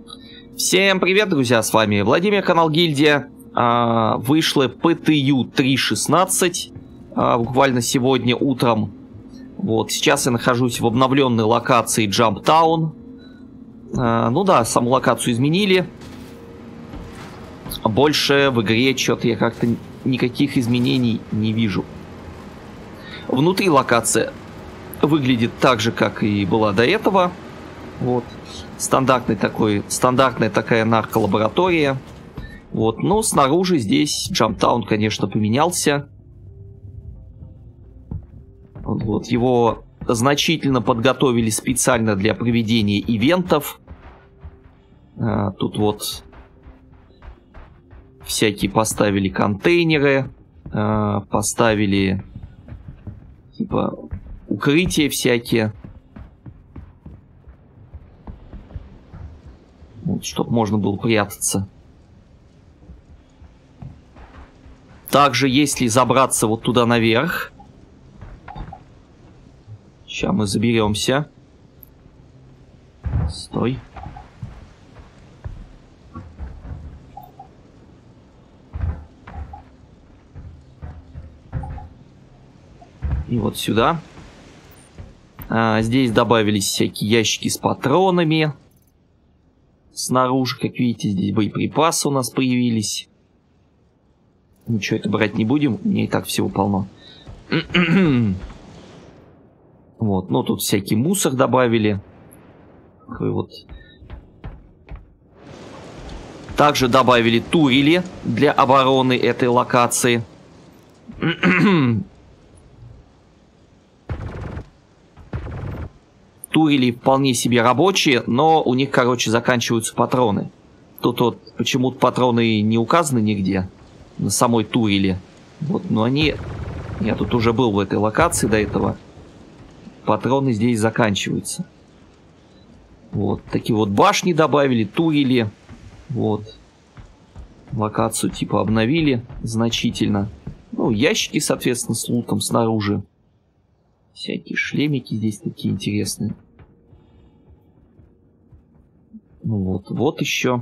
Всем привет, друзья, с вами Владимир, канал Гильдия. Вышло PTU 3.16 буквально сегодня утром. Вот, сейчас я нахожусь в обновленной локации Jump Town. Ну да, саму локацию изменили. Больше в игре что-то я как-то никаких изменений не вижу. Внутри локация выглядит так же, как и была до этого. Вот. Стандартная такая нарколаборатория. Вот. Но снаружи здесь Джамптаун, конечно, поменялся. Вот. Его значительно подготовили специально для проведения ивентов. Тут вот всякие поставили контейнеры, поставили типа укрытия всякие. Вот, чтобы можно было прятаться. Также, если забраться вот туда наверх, сейчас мы заберемся. Стой. И вот сюда. Здесь добавились всякие ящики с патронами. Снаружи, как видите, здесь боеприпасы у нас появились. Ничего это брать не будем, у меня и так всего полно. Вот, ну тут всякий мусор добавили. Такой вот. Также добавили турели для обороны этой локации. Турели вполне себе рабочие, но у них, короче, заканчиваются патроны. Тут вот почему-то патроны не указаны нигде на самой турели. Вот, но они... Я тут уже был в этой локации до этого. Патроны здесь заканчиваются. Вот, такие вот башни добавили, турели. Вот. Локацию типа обновили значительно. Ну, ящики, соответственно, с лутом снаружи. Всякие шлемики здесь такие интересные. Ну вот, вот еще.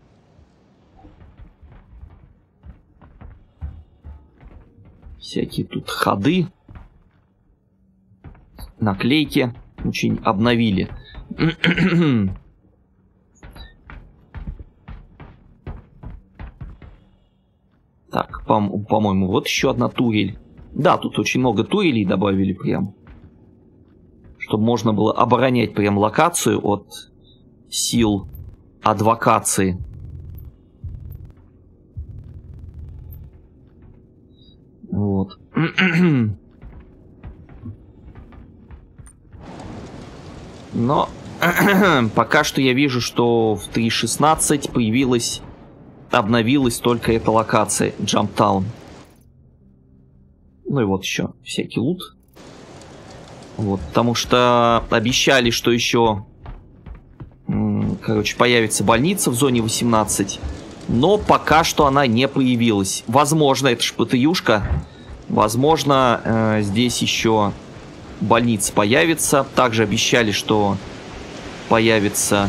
Всякие тут ходы. Наклейки. Очень обновили. Так, по-моему, вот еще одна турель. Да, тут очень много турелей добавили прям. Чтобы можно было оборонять прям локацию от сил адвокации. Вот. Но пока что я вижу, что в 3.16 обновилась только эта локация Jump Town. Ну и вот еще всякий лут. Вот, потому что обещали, что еще, короче, появится больница в зоне 18. Но пока что она не появилась. Возможно, это ж ПТЮшка. Возможно, здесь еще больница появится. Также обещали, что появится...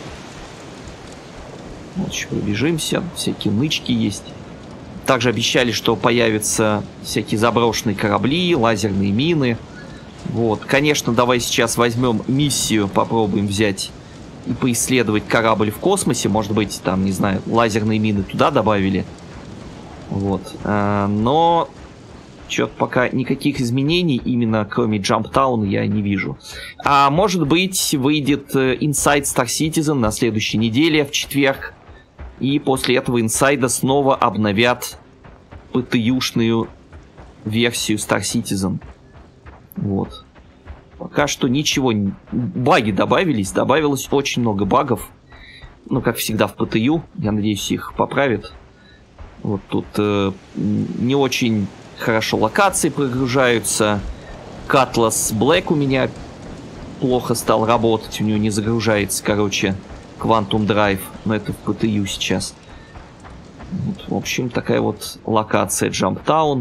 Вот еще пробежимся. Всякие нычки есть. Также обещали, что появятся всякие заброшенные корабли, лазерные мины. Вот, конечно, давай сейчас возьмем миссию, попробуем взять и поисследовать корабль в космосе. Может быть, там, не знаю, лазерные мины туда добавили. Вот, но что-то пока никаких изменений, именно кроме Jump Town, я не вижу. А может быть, выйдет Inside Star Citizen на следующей неделе, в четверг. И после этого инсайда снова обновят ПТЮшную версию Star Citizen. Вот. Пока что ничего. Баги добавились. Добавилось очень много багов. Ну, как всегда в ПТЮ. Я надеюсь, их поправят. Вот тут не очень хорошо локации прогружаются. Cutlass Black у меня плохо стал работать. У него не загружается, короче, Quantum Drive. Но это в ПТЮ сейчас. Вот, в общем, такая вот локация Jump Town.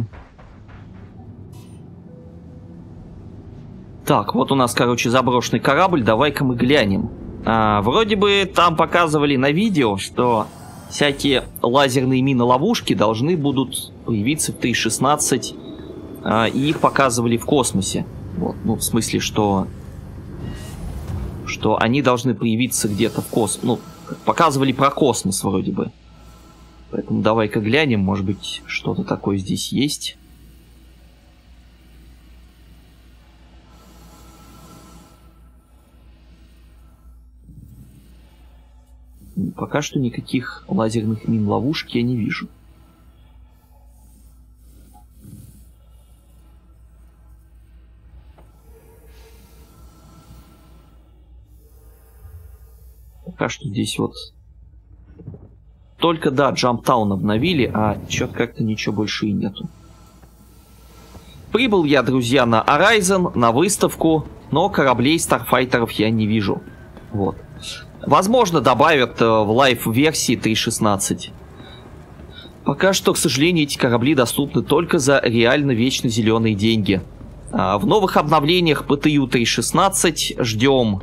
Так, вот у нас, короче, заброшенный корабль. Давай-ка мы глянем. Вроде бы там показывали на видео, что всякие лазерные мины-ловушки должны будут появиться в 3.16, и их показывали в космосе. Вот, ну, в смысле, что они должны появиться где-то в космосе. Ну, показывали про космос вроде бы. Поэтому давай-ка глянем, может быть, что-то такое здесь есть. Пока что никаких лазерных мин-ловушек я не вижу. Пока что здесь вот только, да, Джамптаун обновили, а чё-то как-то ничего больше и нету. Прибыл я, друзья, на Horizon, на выставку, но кораблей старфайтеров я не вижу. Вот. Возможно, добавят в лайв-версии 3.16. Пока что, к сожалению, эти корабли доступны только за реально вечно зеленые деньги. В новых обновлениях PTU 3.16 ждем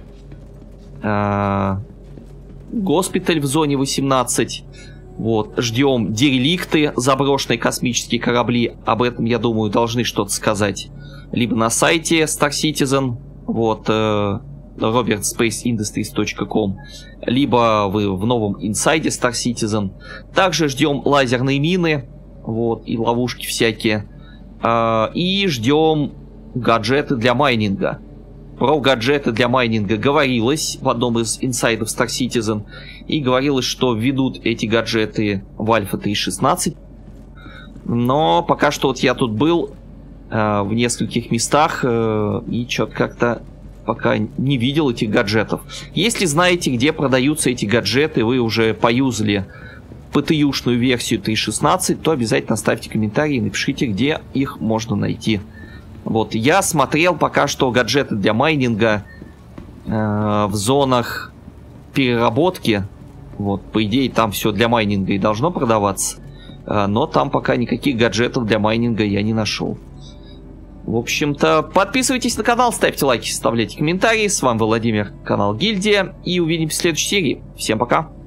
госпиталь в зоне 18. Вот, ждем дереликты, заброшенные космические корабли. Об этом, я думаю, должны что-то сказать. Либо на сайте Star Citizen, вот, robertspaceindustries.com, либо вы в новом инсайде Star Citizen. Также ждем лазерные мины, вот, и ловушки всякие. И ждем гаджеты для майнинга. Про гаджеты для майнинга говорилось в одном из инсайдов Star Citizen. И говорилось, что введут эти гаджеты в Альфа 3.16. Но пока что вот я тут был в нескольких местах и что-то как-то пока не видел этих гаджетов. Если знаете, где продаются эти гаджеты, вы уже поюзали PTU-шную версию 3.16, то обязательно ставьте комментарии и напишите, где их можно найти. Вот, я смотрел пока что гаджеты для майнинга в зонах переработки. Вот, по идее, там все для майнинга и должно продаваться. Но там пока никаких гаджетов для майнинга я не нашел. В общем-то, подписывайтесь на канал, ставьте лайки, оставляйте комментарии. С вами был Владимир, канал Гильдия. И увидимся в следующей серии. Всем пока!